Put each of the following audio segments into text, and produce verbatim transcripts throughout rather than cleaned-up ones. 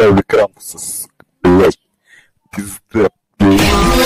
поставили Крампуса, сука, блядь. Пизда, блядь.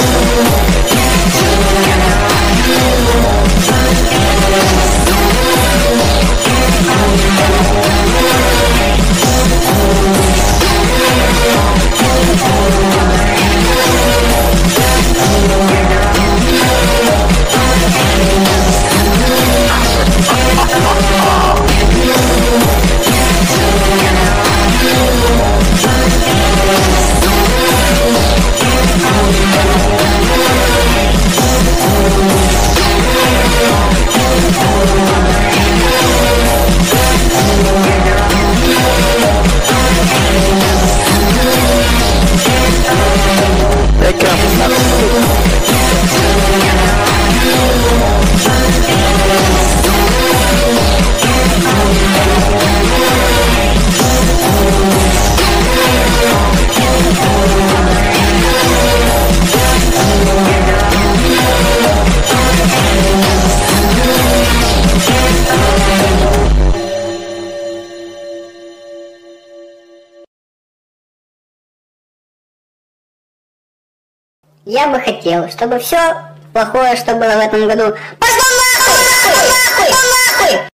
Я бы хотел, чтобы все плохое, что было в этом году, пошло нахуй! Нахуй! Нахуй!